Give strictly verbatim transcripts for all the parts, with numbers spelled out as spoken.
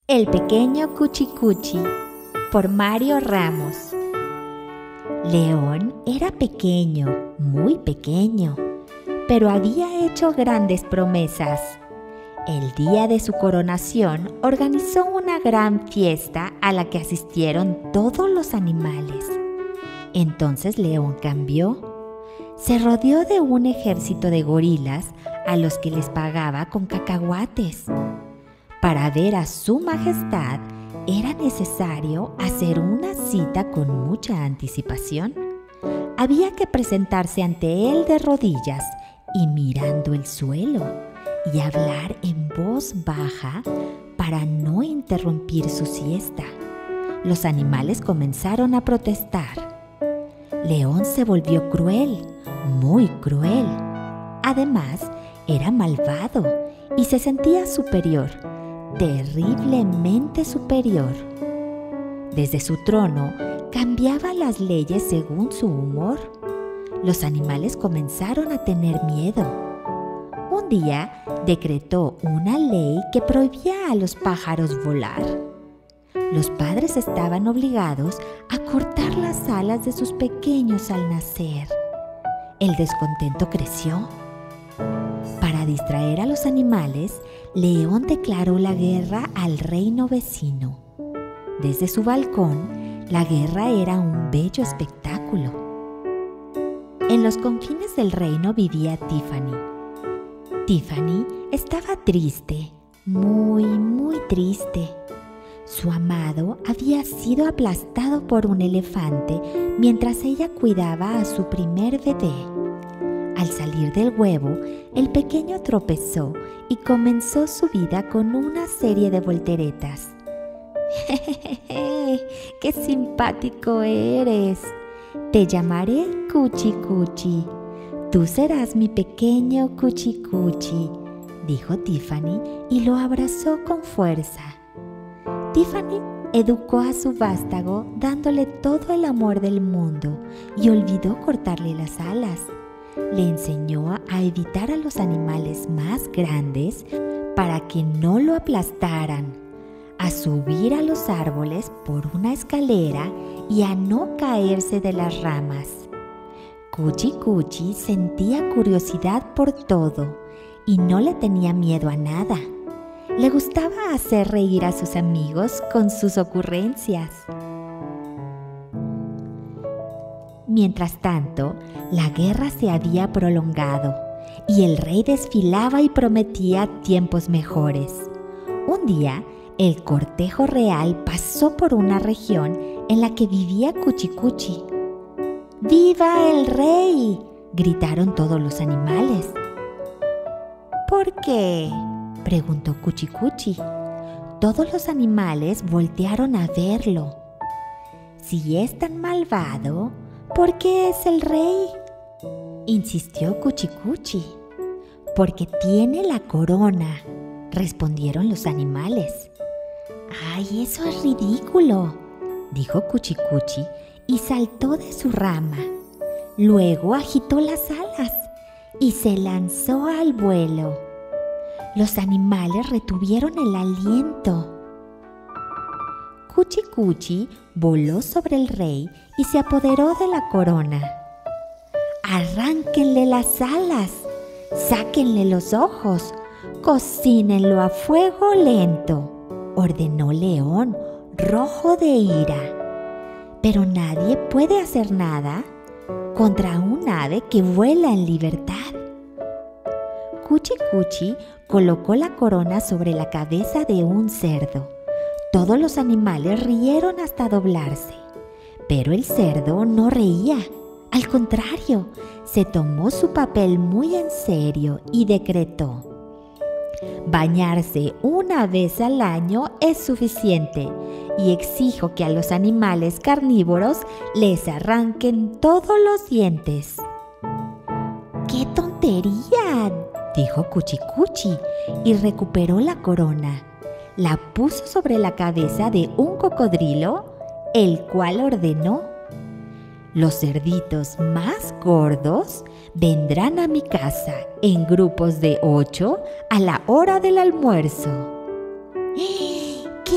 El pequeño Cuchicuchi, por Mario Ramos. León era pequeño, muy pequeño, pero había hecho grandes promesas. El día de su coronación organizó una gran fiesta a la que asistieron todos los animales. Entonces León cambió. Se rodeó de un ejército de gorilas a los que les pagaba con cacahuates. Para ver a su majestad era necesario hacer una cita con mucha anticipación. Había que presentarse ante él de rodillas y mirando el suelo y hablar en voz baja para no interrumpir su siesta. Los animales comenzaron a protestar. León se volvió cruel, muy cruel. Además, era malvado y se sentía superior, terriblemente superior. Desde su trono cambiaba las leyes según su humor. Los animales comenzaron a tener miedo. Un día decretó una ley que prohibía a los pájaros volar. Los padres estaban obligados a cortar las alas de sus pequeños al nacer. El descontento creció. Para distraer a los animales, León declaró la guerra al reino vecino. Desde su balcón, la guerra era un bello espectáculo. En los confines del reino vivía Tiffany. Tiffany estaba triste, muy, muy triste. Su amado había sido aplastado por un elefante mientras ella cuidaba a su primer bebé. Al salir del huevo, el pequeño tropezó y comenzó su vida con una serie de volteretas. ¡Jejeje! ¡Qué simpático eres! Te llamaré Cuchicuchi. Tú serás mi pequeño Cuchicuchi, dijo Tiffany y lo abrazó con fuerza. Tiffany educó a su vástago dándole todo el amor del mundo y olvidó cortarle las alas. Le enseñó a evitar a los animales más grandes para que no lo aplastaran, a subir a los árboles por una escalera y a no caerse de las ramas. Cuchicuchi sentía curiosidad por todo y no le tenía miedo a nada. Le gustaba hacer reír a sus amigos con sus ocurrencias. Mientras tanto, la guerra se había prolongado y el rey desfilaba y prometía tiempos mejores. Un día, el cortejo real pasó por una región en la que vivía Cuchicuchi. ¡Viva el rey!, gritaron todos los animales. ¿Por qué?, preguntó Cuchicuchi. Todos los animales voltearon a verlo. Si es tan malvado, ¿por qué es el rey?, insistió Cuchicuchi. Porque tiene la corona, respondieron los animales. ¡Ay, eso es ridículo!, dijo Cuchicuchi y saltó de su rama. Luego agitó las alas y se lanzó al vuelo. Los animales retuvieron el aliento. Cuchicuchi voló sobre el rey y se apoderó de la corona. ¡Arránquenle las alas! ¡Sáquenle los ojos! ¡Cocínenlo a fuego lento!, ordenó León, rojo de ira. Pero nadie puede hacer nada contra un ave que vuela en libertad. Cuchicuchi colocó la corona sobre la cabeza de un cerdo. Todos los animales rieron hasta doblarse, pero el cerdo no reía. Al contrario, se tomó su papel muy en serio y decretó: bañarse una vez al año es suficiente y exijo que a los animales carnívoros les arranquen todos los dientes. ¡Qué tontería!, dijo Cuchicuchi y recuperó la corona. La puso sobre la cabeza de un cocodrilo, el cual ordenó: los cerditos más gordos vendrán a mi casa en grupos de ocho a la hora del almuerzo. ¡Qué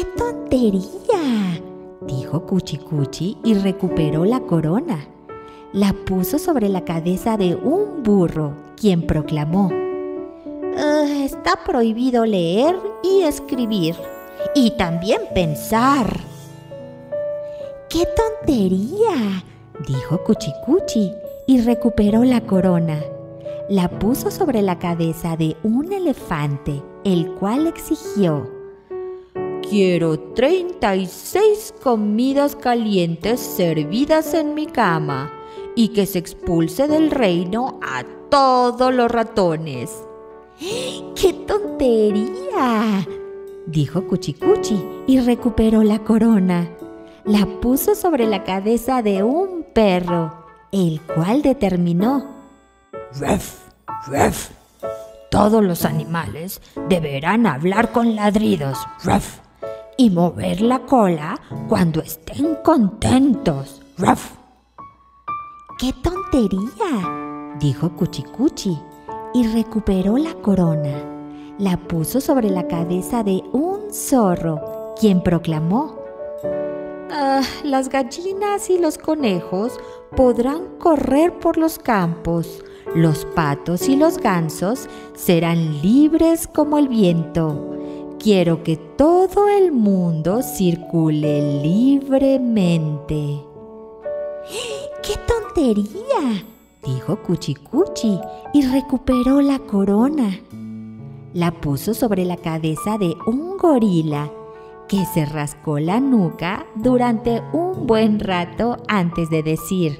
¡Qué tontería!, dijo Cuchi Cuchi y recuperó la corona. La puso sobre la cabeza de un burro, quien proclamó: "Eh, está prohibido leer y escribir, y también pensar". ¡Qué tontería!, dijo Cuchi Cuchi y recuperó la corona. La puso sobre la cabeza de un elefante, el cual exigió: "Quiero treinta y seis comidas calientes servidas en mi cama y que se expulse del reino a todos los ratones". ¡Qué tontería!, dijo Cuchi Cuchi y recuperó la corona. La puso sobre la cabeza de un perro, el cual determinó: "Ruff, ruff. Todos los animales deberán hablar con ladridos, ruff, y mover la cola cuando estén contentos, ruff". ¡Qué tontería!, dijo Cuchi Cuchi y recuperó la corona. La puso sobre la cabeza de un zorro, quien proclamó: "Ah, las gallinas y los conejos podrán correr por los campos. Los patos y los gansos serán libres como el viento. Quiero que todo el mundo circule libremente". ¡Qué tontería!, dijo Cuchi Cuchi y recuperó la corona. La puso sobre la cabeza de un gorila, que se rascó la nuca durante un buen rato antes de decir: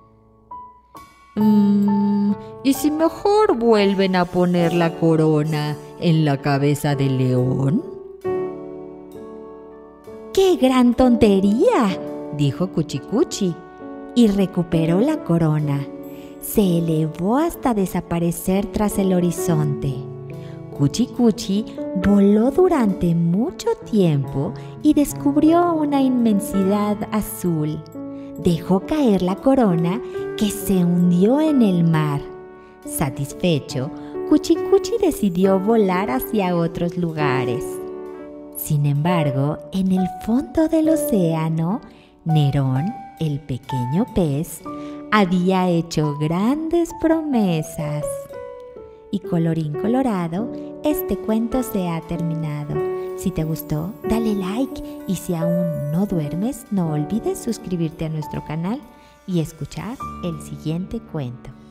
"Mmm, ¿y si mejor vuelven a poner la corona en la cabeza del león?". ¡Qué gran tontería!, dijo Cuchi Cuchi y recuperó la corona. Se elevó hasta desaparecer tras el horizonte. Cuchi Cuchi voló durante mucho tiempo y descubrió una inmensidad azul. Dejó caer la corona, que se hundió en el mar. Satisfecho, Cuchi Cuchi decidió volar hacia otros lugares. Sin embargo, en el fondo del océano, Nerón, el pequeño pez, había hecho grandes promesas. Y colorín colorado, este cuento se ha terminado. Si te gustó, dale like, y si aún no duermes, no olvides suscribirte a nuestro canal y escuchar el siguiente cuento.